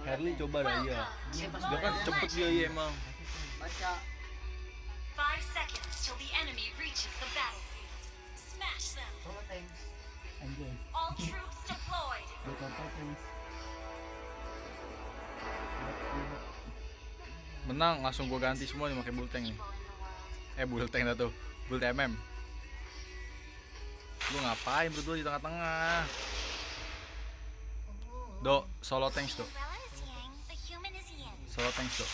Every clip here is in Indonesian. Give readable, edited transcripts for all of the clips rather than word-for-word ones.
Harley coba dah iya. Dia kan cepet dia iya emang. Baca. 5 seconds till the enemy reaches the battlefield. Smash them. Solo tanks. Anjay. All troops deployed. Buat apa please? Menang langsung gua ganti semua nih pakai bull tank nih. Bull tank dah tuh. Bull TMM. Lu ngapain berdua di tengah-tengah? Do, solo tanks do. Solo tanks do.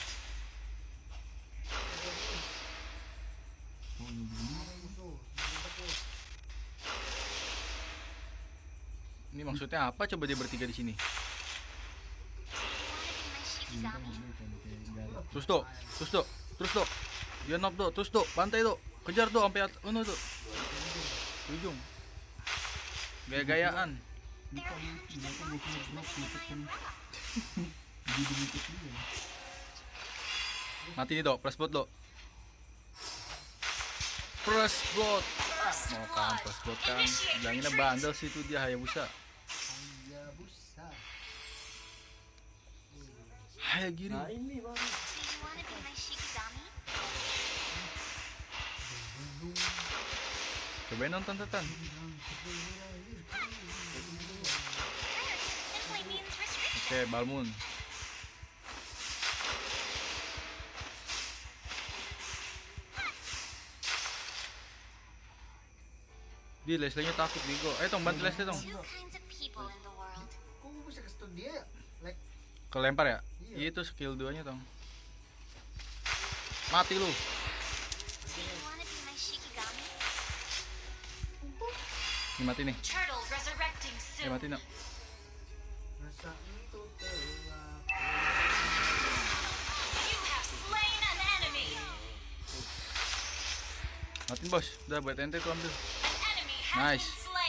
Ini maksudnya apa coba dia bertiga di sini? Terus do, terus do, terus do. Dia knock do, terus do, bantai do. Kejar do sampai tuh. Ujung. Gaya-gayaan. Mati nih do, press bot do. Press bot. Mau kan press bot kan. Bilanginnya bandel sih itu dia Hayabusa. Hayagiri. Nah ini baru. Cobain nonton Tetan. Oke, Balmun. Di Leslie-nya takut Bigo. Tong bantu Leslie tong. Kok bisa ke stun dia? Like Kelempar ya? Itu skill 2-nya tong. Mati lu. Ini mati nih. Mati no. rasa itu telah Matiin bos. Udah buat ente tuh ambil. Nice.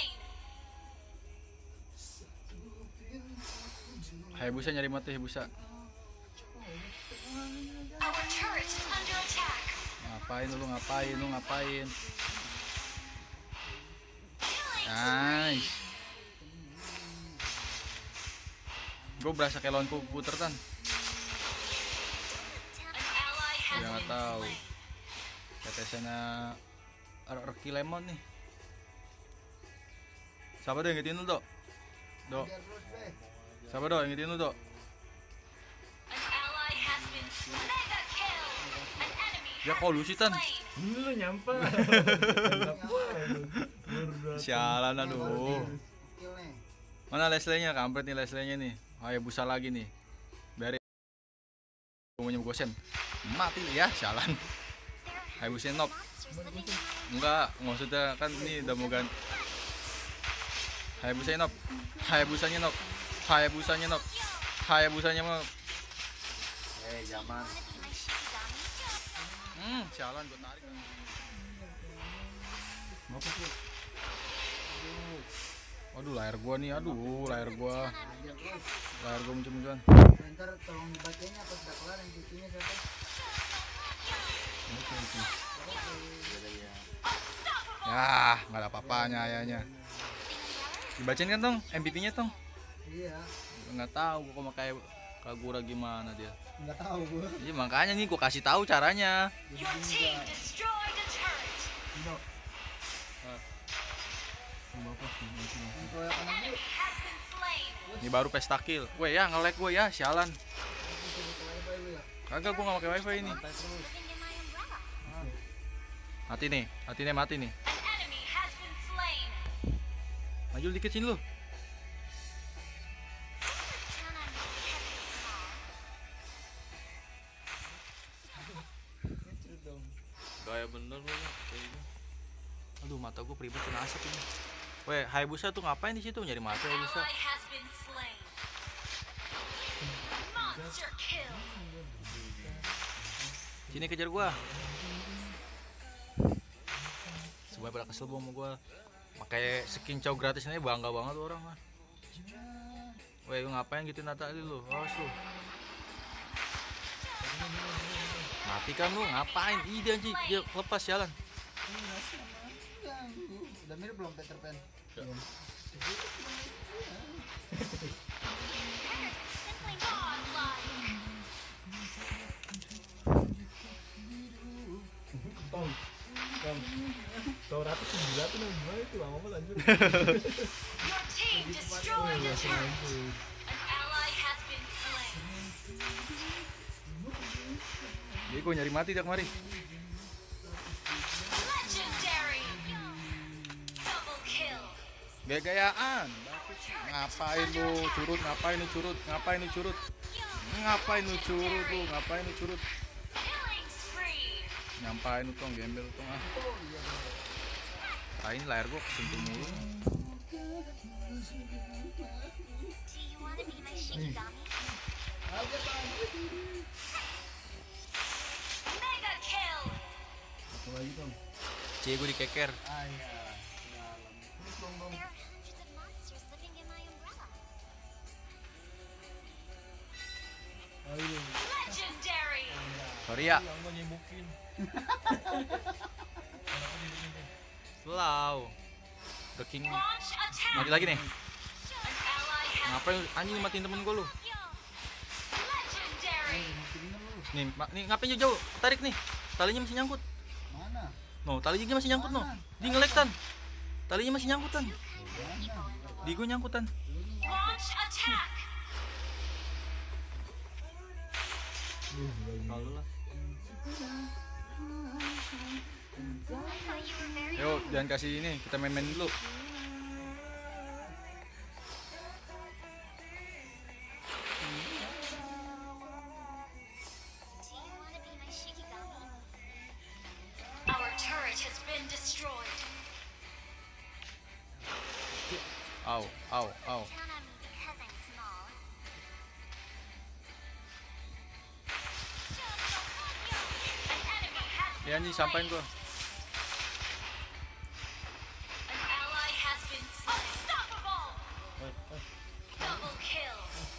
Hayabusa nyari mati Hayabusa. Ngapain lu ngapain? Nice. Gue berasa kayak lawan komputer kan. Ya nggak tahu. TTS-nya Rocky Lemon nih. Siapa tuh yang ngitiin lu Dok? Dok. Siapa Dok yang ngitiin lu Dok? Ya kok lu sih Tan? Lu nyampe. Sialan aduh. Mana Leslie-nya? Kampret nih Leslie-nya nih. Hayabusa lagi nih. Biarin. Punya gosen. Mati ya, sialan. Hayabusa knock. Enggak, maksudnya kan ini udah mau ganti. Hayabusanya knock. Hayabusanya mah. zaman. Sialan gua tarik. Waduh, layar gua nih, layar gua muncul-munculan. Ntar tolong dibacanya pas udah kelar MVP-nya siapa? Ya, nggak ada apa-apanya ayahnya. Dibacain kan tong, MVP-nya tong? Iya. Nggak tahu gua kok kayak Kagura gimana dia. Nggak tahu gua. Iya makanya nih gua kasih tahu caranya. Ini baru pesta kill. Weh ya nge-lag gue ya, sialan. Kagak gua nggak pakai wifi ini. Mati nih. Maju dikit sini lu. Gaya bener lu kayaknya. Aduh mata gua peribet kena asap ini. Weh, Hayabusa tuh ngapain di situ nyari mata Hayabusa? Sini kejar gua. Semuanya pada kesel sama gua. Pakai skin cow gratis ini bangga banget orang kan. Weh, lu ngapain gitu Natali lu? Awas lu. Mati kan lu, ngapain? Ide anjing, dia lepas jalan. Udah mirip belum Peter Pan? Tom. Tahu ratus gila tuh gimana itu lama lanjut. Your team destroyed a turret. An ally has been slain. Dia gue nyari mati dah kemari. Legendary. Double kill. Gaya-gayaan. Ngapain lu curut? Ngapain lu curut? Ngapain lu curut? Ngapain lu curut lu? Ngapain lu curut? Killing spree. Ngapain lu tong gembel tong ah. Ini layar gua kesentuh mulu. Do you want to be my Shikigami? Mega kill. Satu lagi Tom. Cie gue dikeker. There are hundreds of monsters living in my umbrella. Ayo. Legendary. Sorry ya. Yang mau nyebukin. Slow. The King. Launch attack. Mati lagi nih. An ally has Ngapain anjing matiin temen gua lu? Legendary. Nih ngapain jauh-jauh? Tarik nih. Talinya masih nyangkut. Mana? No, talinya masih nyangkut no. Di ngelektan. Talinya masih nyangkutan. Di gua nyangkutan. Launch attack. Kalau lah. I thought you were very Yo, jangan kasih ini. Kita main-main dulu. Do you want to be my Shikigami? Our turret has been destroyed. Au, au, au. Count on me because I'm small. An enemy has Ya anjing sampain gua. An ally has been slain. Unstoppable. Double kill.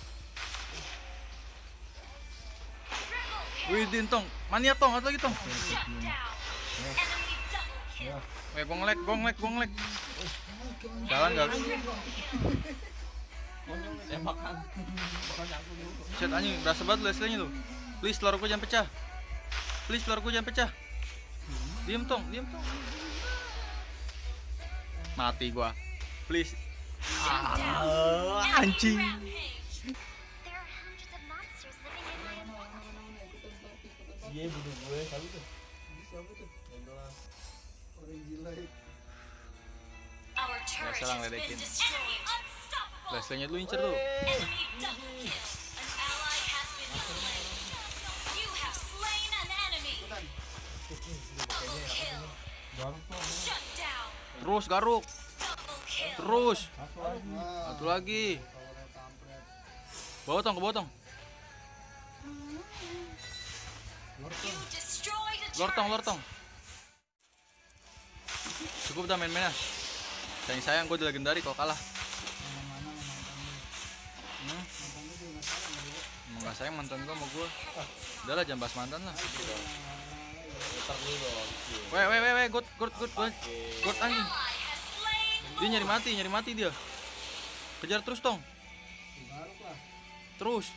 Triple kill. Wih, Din tong. Mania tong, ada lagi tong. Shut down. Enemy double kill. Gua ngelek. Jalan enggak? Tembakan. Shit anjing, berasa banget leslenya lu. Please, telur gua jangan pecah. Please, telur gua jangan pecah. Diem tong. Mati gua. Please. Anjing. Rampage. There are hundreds of monsters living in my umbrella. Iya bunuh gue kali tuh. Siapa tuh? Yang gelas. Orang gila ya. Our turret salah has been ngeledekin. destroyed. Unstoppable. Leslenya dulu incer tuh. Enemy double kill. An ally has been slain. You have slain an enemy. Double kill. Shut down. Terus garuk. Double kill. Terus. Satu lagi. Satu lagi. Powernya kampret. Ke bawah tong. You destroyed a Lor turret. tong. Cukup dah main-main ah. Sayang gue udah legendari kalau kalah. Mana mantan lu? Emang gak sayang mantan gue sama gue. Udah lah jangan bahas mantan lah. Ntar dulu dong. Weh, God anjing. Ally has slain. Dia nyari mati dia. Kejar terus tong. Garuk lah. Terus.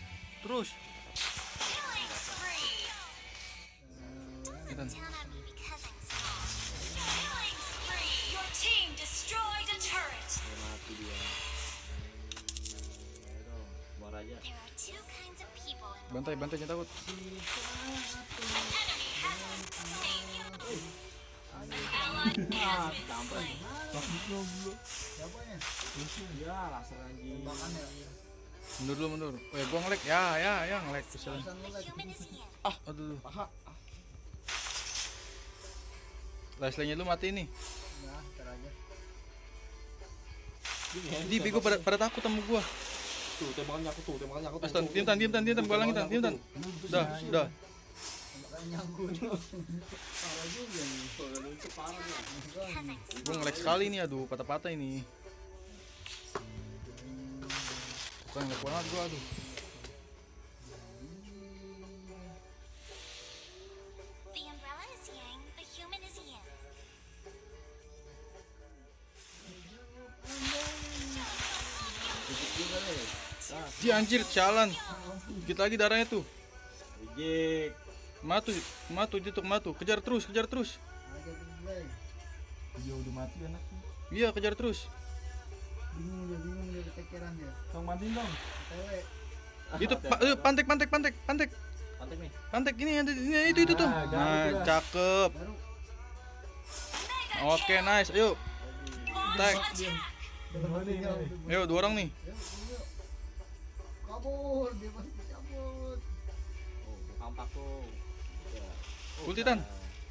Killing spree. Gitu. Count on me because I'm small. Killing spree. Your team destroyed a turret. Mati dia. Ayo dong. Keluar aja. There are two kinds of people in the Bantai jangan takut. enemy has been slain. An ally has been slain. Siapa ya? Ya laser anjing. Tembakan ya. Mundur. Weh, gua ngelek. Ya, ngelek kesel. Pesan lu The lagi. human is here. Aduh. Aha. Leslenya lu mati nih. Ya, ntar aja. Di bego pada takut sama gua. Tuh tembakan nyangkut tuh. Astan, diam tan, gua langit tan. Dah. Tembakan nyangkut. Parah juga nih. Because I'm Gua ngelek sekali nih, aduh, patah-patah ini. Bukan ngelek banget gua, aduh. The umbrella is yang, the human is yin. Dia anjir, sialan. Dikit lagi darahnya tuh. Ejek. Matu dia tuh, matu. Kejar terus. Aja terus, Blay. Dia udah mati anaknya. Iya, kejar terus. Bingung dia ketekeran ya. Tong mandiin dong. Tewe. Itu pantek. Pantek nih. Pantek ini itu tuh. Ah, Nah, udah. cakep. Baru Oke, nice. Ayo. Tag. Dua nih. Ayo, 2 orang nih. yuk. Kabur, dia pasti cabut. Oh, kampak tuh. Ultitan.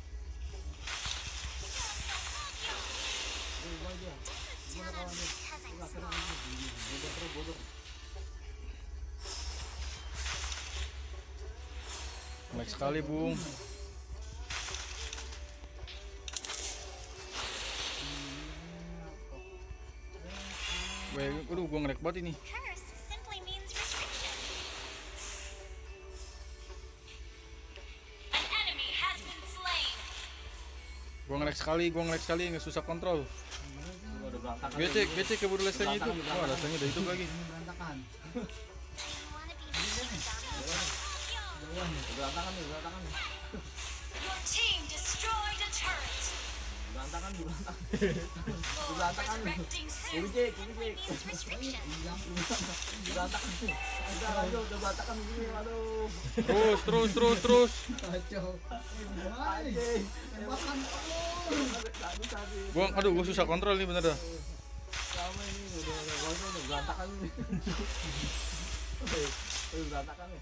Baik sekali, Bung. Waduh, gua nge-lag banget ini. Curse simply means restriction. An enemy has been slain. Gua nge-lag sekali, nggak susah kontrol. Udah berantakan. Gecek keburu lesanya itu. Wah, lesanya udah itu lagi. Ini berantakan. Wanna be the Jauhan ya. Berantakan nih. Your team destroyed a turret. Berantakan. Lord resurrecting soon Ejek. simply means restriction. Berantakan nih. Udah berantakan begini, aduh. Terus. Kacau. Gimana nih? Tembakan kabur. Gua susah kontrol nih bener dah. Sama ini udah berantakan nih. Udah berantakan nih.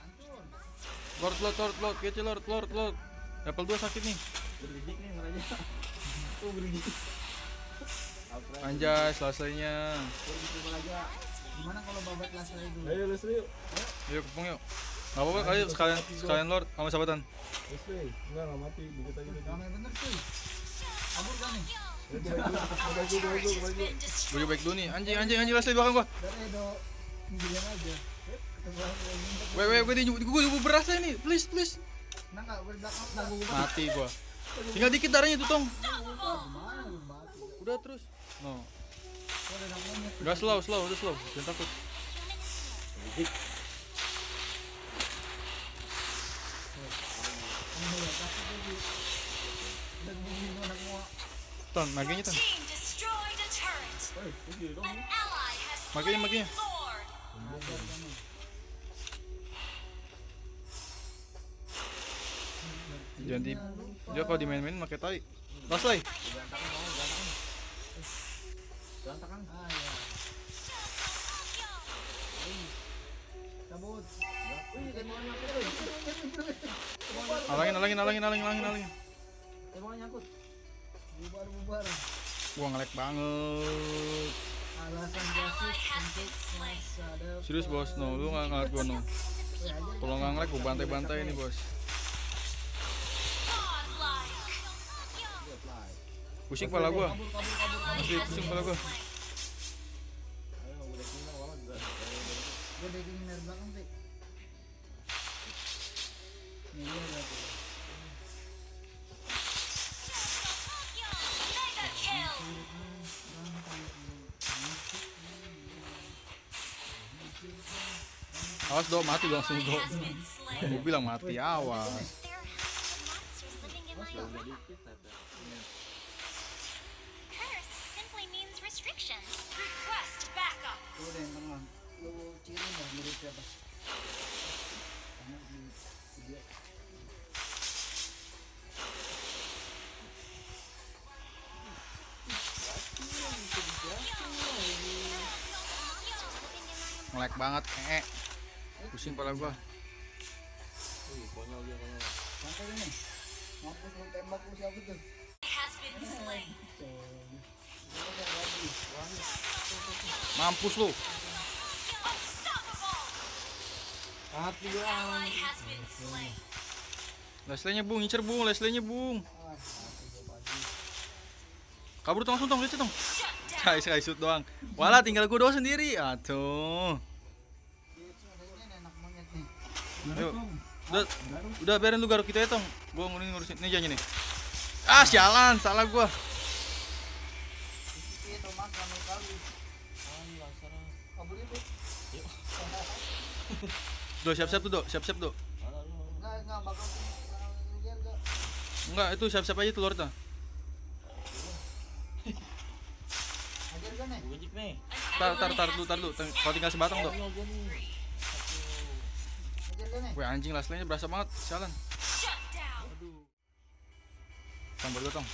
Lord, kece Lord. Level 2 sakit nih. Berijik nih mereka. Berijik. Anjay, selesainya. Gimana kalau babat last lagi dulu? Ayo Leslie yuk. Ayo kepung yuk. Gak apa-apa kali sekalian Lord sama sahabatan. Leslie, enggak mati, dikit aja dikit. Ramai bener cuy. Kabur kan nih? Turret has been destroyed. Gue baik dulu nih. Anjing Leslie belakang gua. Dari Edo sendirian aja. Gue berasa nih. Please. Nah nggak berbelakang nggak gue Mati gua. Tinggal dikit darahnya tuh, Tong. gimana gue mati. Udah terus. No. Gue udah namanya. Udah slow. Jangan takut. Dan begini anak gua. Ton, maginya Ton. Team destroyed a turret. An ally has Maginya. slain Lord. Jangan di dia kalau dimain-main pakai tai. Last Berantakan. Ah ya. Cabut. Alangin. Emangnya nyangkut. Bubar. Gua nge-lag banget. Alasan Ally jasis has untuk been slain. masa depan. Serius bos, no, lu nggak ngeliat gua no. Kalau nggak nge-lag gua bantai-bantai ini bos. Godlike. Pusing kepala gua. Ally Asli, has pusing been kepala gua. slain. Ayo udah kena banget juga. Gue daging dari belakang sih. Nih dia udah tuh. Mega kill. Awas do, mati lo langsung Ally do. has been slain. Gua bilang mati, awas. There have been monsters living in my home. Curse simply means restriction. Request backup. Tuh deh yang tengah. Lu ciri dah mirip siapa? Karena di video. Nge-lag banget, pusing kepala gua. Konyol dia. Santai ini. Mampus lu tembak lu siapa tuh? Has been slain. Mampus lu. Unstoppable. Hati Ally has been slain. Leslie-nya Bung, ngincer Bung, Leslie-nya Bung. Ah, mati gua pagi. Kabur Tong, langsung Tong, lihat Tong. Shut down. Sky shoot doang. Walah, tinggal gua doang sendiri. Aduh. Dia itu kayaknya enak banget nih. Ayo. Udah biarin lu garuk kita ya, Tong. Gua ngurusin ini aja nih. Ah, sialan, salah gua. Itu mas ramai kali. Kabur itu. Do, siap-siap tuh, Do. Siap-siap, Do. Enggak bakal kejar enggak. Enggak, itu siap-siap aja telur tuh. Hajar kan nih. Gojek nih. Tar dulu. Kalau tinggal sebatang, Do. Hajar kan nih. Wih, anjing last lane-nya berasa banget. Sialan. Shut down. Aduh. Tong, buat gua, Tong.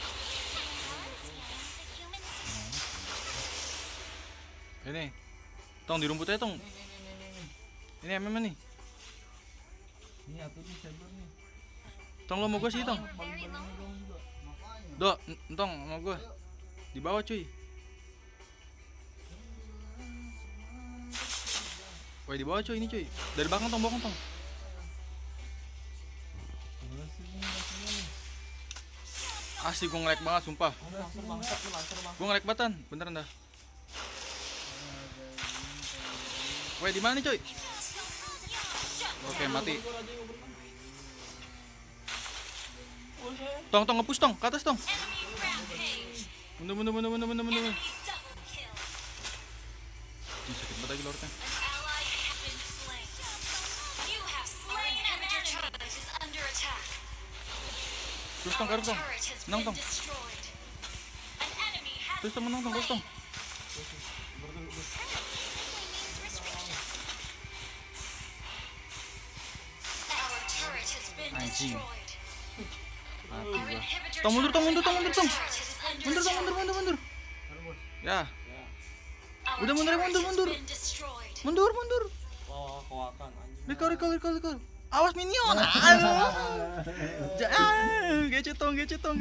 Ini. Tong di rumput aja, Tong. Ini MM nih. Ini atuh nih saber nih. Tong, lo mau gua sih, Tong. Balik-balik dong juga. Makanya. Do, Tong, mau gua. Di bawah, cuy. Woi, di bawah, cuy, ini, cuy. Dari belakang, Tong, Tong. Gimana sih ini maksudnya nih? Asli gua nge-lag banget, sumpah. Lancer bangsat lu, lancer bangsat. Gua nge-lag batan, beneran dah. Woi, di mana nih, cuy? Oke, mati. Tong, nge-push, Tong, ke atas, Tong. Enemy rampage. Mundur. Enemy double kill. Ih, sakit banget lagi lordnya. An ally has been slain. You have slain an enemy. Turret is under attack. Terus, Tong, karus, Tong. Turret has Menang, been Tong. destroyed. An enemy has Terus, Tong, menang, Tong, terus, Tong. Our turret has been Anjing. destroyed. Mati Our gua. inhibitor Tong, mundur, Tong, mundur, Tong, mundur, Tong. turret is under Mundur, Tong, attack. mundur. Ya, Our Udah, mundur, turret has mundur. been destroyed. mundur. Wah, koakan anjing. Recall. Awas minion. Aduh. Gece tong.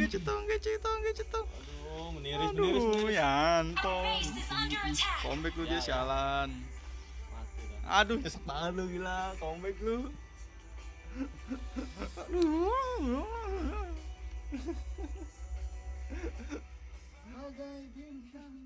Aduh, meniris. Aduh, Our Yanto. base is under attack. Comeback lu dia sialan. Mati dah. Aduh, nyesek banget lu gila. Comeback lu. Bagai bintang